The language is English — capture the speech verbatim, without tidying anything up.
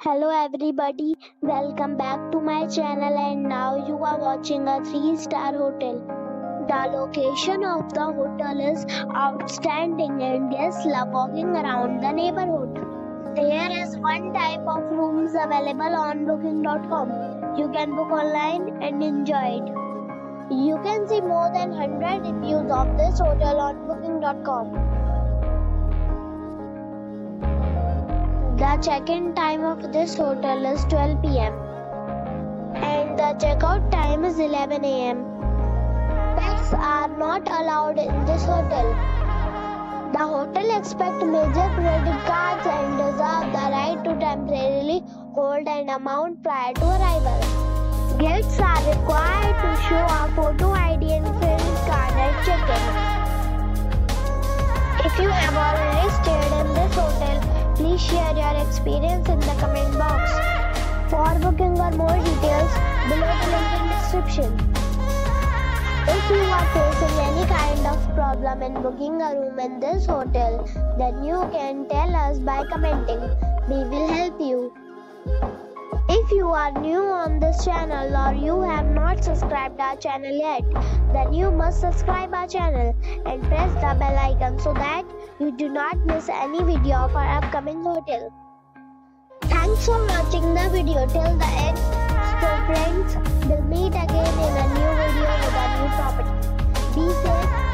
Hello everybody, welcome back to my channel and now you are watching a three star hotel. The location of the hotel is outstanding and guests love walking around the neighborhood. There is one type of rooms available on booking dot com. You can book online and enjoy it. You can see more than one hundred reviews of this hotel on booking dot com. The check-in time of this hotel is twelve p m and the check-out time is eleven a m Pets are not allowed in this hotel. The hotel accepts major credit cards and reserves the right to temporarily hold an amount prior to arrival. Guests are required to show a photo I D and credit card at check-in. If you have already stayed in this hotel, please share your experience in the comment box. For booking or more details, below the link in description. If you are facing any kind of problem in booking a room in this hotel, then you can tell us by commenting. We will help you. If you are new on this channel or you have not subscribed our channel yet, then you must subscribe our channel and press the bell icon so that you do not miss any video of our upcoming hotel. Thanks for watching the video till the end. So friends, we'll meet again in a new video with a new property. Be safe.